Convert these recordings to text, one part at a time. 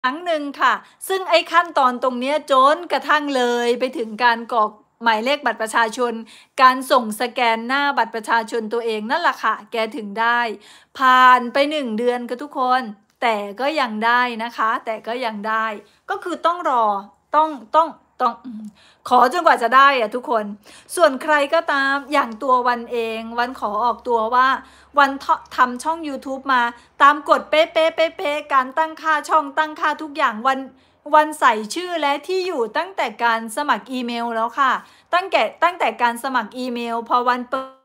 ครั้งหนึ่งค่ะซึ่งไอ้ขั้นตอนตรงเนี้ยจนกระทั่งเลยไปถึงการกรอกหมายเลขบัตรประชาชนการส่งสแกนหน้าบัตรประชาชนตัวเองนั่นแหละค่ะแกถึงได้ผ่านไป1 เดือนกับทุกคนแต่ก็ยังได้นะคะแต่ก็ยังได้ก็คือต้องรอต้องขอจนกว่าจะได้อะทุกคนส่วนใครก็ตามอย่างตัววันเองวันขอออกตัวว่าวันทำช่อง YouTube มาตามกฎเป๊ะการตั้งค่าช่องตั้งค่าทุกอย่างวันใส่ชื่อและที่อยู่ตั้งแต่การสมัครอีเมลแล้วค่ะตั้งแต่การสมัครอีเมลพอวันเปิด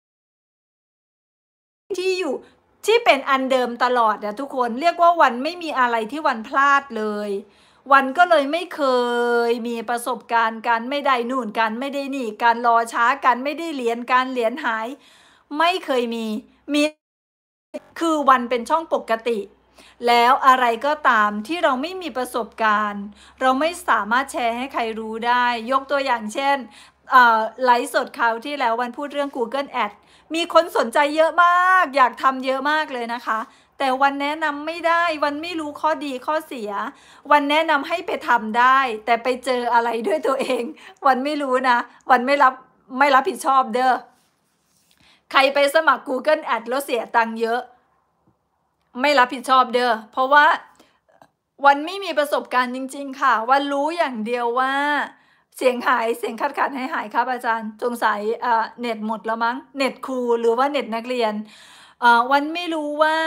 ที่อยู่ที่เป็นอันเดิมตลอดอะทุกคนเรียกว่าวันไม่มีอะไรที่วันพลาดเลยวันก็เลยไม่เคยมีประสบการณ์การไม่ได้นู่นการไม่ได้นี่การรอช้าการไม่ได้เหรียญการเหรียญหายไม่เคยมีคือวันเป็นช่องปกติแล้วอะไรก็ตามที่เราไม่มีประสบการณ์เราไม่สามารถแชร์ให้ใครรู้ได้ยกตัวอย่างเช่นไลฟ์สดคราวที่แล้ววันพูดเรื่อง Google Ads มีคนสนใจเยอะมากอยากทำเยอะมากเลยนะคะแต่วันแนะนำไม่ได้วันไม่รู้ข้อดีข้อเสียวันแนะนำให้ไปทำได้แต่ไปเจออะไรด้วยตัวเองวันไม่รู้นะวันไม่รับผิดชอบเด้อใครไปสมัคร Google Ads แล้วเสียตังค์เยอะไม่รับผิดชอบเด้อเพราะว่าวันไม่มีประสบการณ์จริงๆค่ะวันรู้อย่างเดียวว่าเสียงหายเสียงขาดๆหายๆครับอาจารย์สงสัยเน็ตหมดแล้วมั้งเน็ตครูหรือว่าเน็ตนักเรียนวันไม่รู้ว่า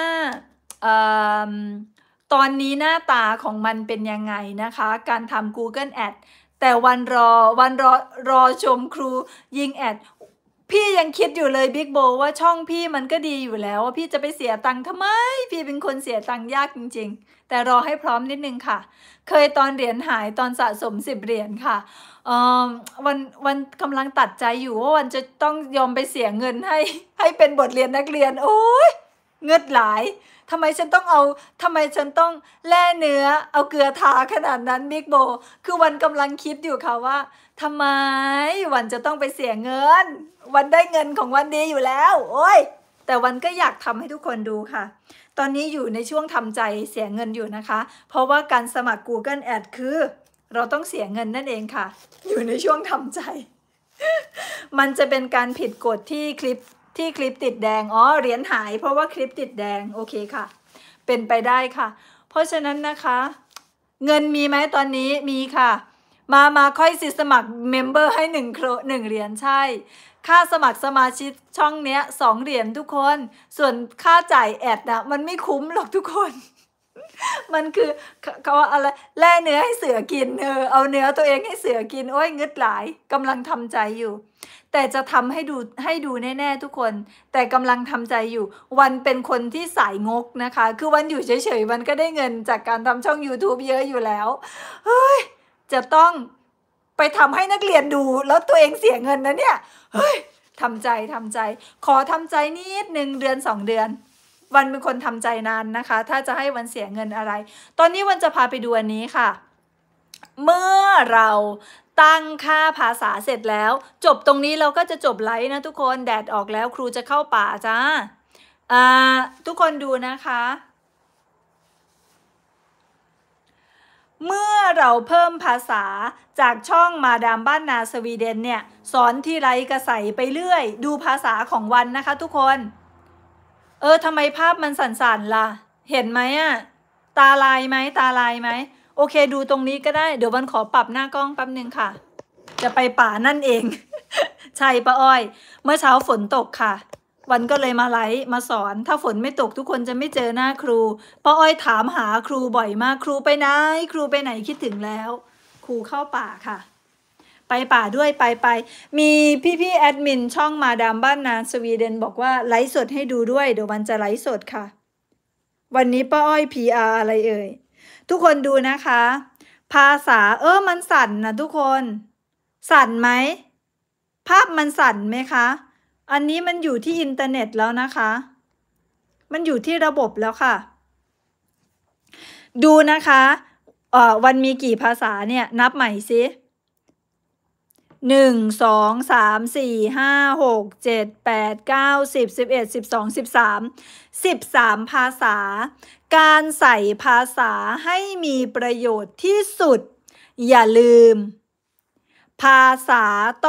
ตอนนี้หน้าตาของมันเป็นยังไงนะคะการทำ Google Ads แต่วันรอชมครูยิงแอดพี่ยังคิดอยู่เลยบิ๊กโบว่าช่องพี่มันก็ดีอยู่แล้วว่าพี่จะไปเสียตังค์ทำไมพี่เป็นคนเสียตังค์ยากจริงๆแต่รอให้พร้อมนิดนึงค่ะเคยตอนเหรียญหายตอนสะสม10 เหรียญค่ะเอ่อวันกำลังตัดใจอยู่ว่าวันจะต้องยอมไปเสียเงินให้เป็นบทเรียนนักเรียนโอ้ยเงืดหลายทำไมฉันต้องแล่เนื้อเอาเกลือทาขนาดนั้นบิ๊กโบคือวันกำลังคิดอยู่ค่ะว่าทำไมวันจะต้องไปเสียเงินวันได้เงินของวันดีอยู่แล้วโอ้ยแต่วันก็อยากทำให้ทุกคนดูค่ะตอนนี้อยู่ในช่วงทำใจเสียเงินอยู่นะคะเพราะว่าการสมัคร Google Ads คือเราต้องเสียเงินนั่นเองค่ะอยู่ในช่วงทำใจมันจะเป็นการผิดกฎที่คลิปติดแดงเหรียญหายเพราะว่าคลิปติดแดงโอเคค่ะเป็นไปได้ค่ะเพราะฉะนั้นนะคะเงินมีไหมตอนนี้มีค่ะมาค่อยสมัครเมมเบอร์ให้1 เหรียญใช่ค่าสมัครสมาชิกช่องเนี้ย2 เหรียญทุกคนส่วนค่าจ่ายแอดนะมันไม่คุ้มหรอกทุกคนมันคือเขาอะไรแล่เนื้อให้เสือกินเอาเนื้อตัวเองให้เสือกินโอ้ยงึดหลายกำลังทำใจอยู่แต่จะทำให้ดูแน่ๆทุกคนแต่กำลังทำใจอยู่วันเป็นคนที่สายงกนะคะคือวันอยู่เฉยๆวันก็ได้เงินจากการทำช่อง YouTube เยอะอยู่แล้วเฮ้ยจะต้องไปทำให้นักเรียนดูแล้วตัวเองเสียเงินนะเนี่ยเฮ้ยทำใจขอทำใจนิดนึงเดือน2 เดือนวันเป็นคนทำใจนานนะคะถ้าจะให้วันเสียเงินอะไรตอนนี้วันจะพาไปดูอันนี้ค่ะเมื่อเราตั้งค่าภาษาเสร็จแล้วจบตรงนี้เราก็จะจบไลฟ์นะทุกคนแดดออกแล้วครูจะเข้าป่าจ้าทุกคนดูนะคะเมื่อเราเพิ่มภาษาจากช่องมาดามบ้านนาสวีเดนเนี่ยสอนที่ไรกระใสไปเรื่อยดูภาษาของวันนะคะทุกคนทำไมภาพมันสั่นๆล่ะเห็นไหมตาลายไหมโอเคดูตรงนี้ก็ได้เดี๋ยววันขอปรับหน้ากล้องแป๊บนึงค่ะจะไปป่านั่นเอง ใช่ป้าอ้อยเมื่อเช้าฝนตกค่ะวันก็เลยมาไลฟ์มาสอนถ้าฝนไม่ตกทุกคนจะไม่เจอหน้าครูป้าอ้อยถามหาครูบ่อยมากครูไปไหนคิดถึงแล้วครูเข้าป่าค่ะไปป่าด้วยไปมีพี่แอดมินช่องมาดามบ้านนาสวีเดนบอกว่าไลฟ์สดให้ดูด้วยเดี๋ยววันจะไลฟ์สดค่ะวันนี้ป้าอ้อย PR อะไรเอ่ยทุกคนดูนะคะภาษามันสั่นนะทุกคนสั่นไหมภาพมันสั่นไหมคะอันนี้มันอยู่ที่อินเทอร์เน็ตแล้วนะคะมันอยู่ที่ระบบแล้วค่ะดูนะคะวันมีกี่ภาษาเนี่ยนับใหม่สิ 13 ภาษาการใส่ภาษาให้มีประโยชน์ที่สุดอย่าลืมภาษา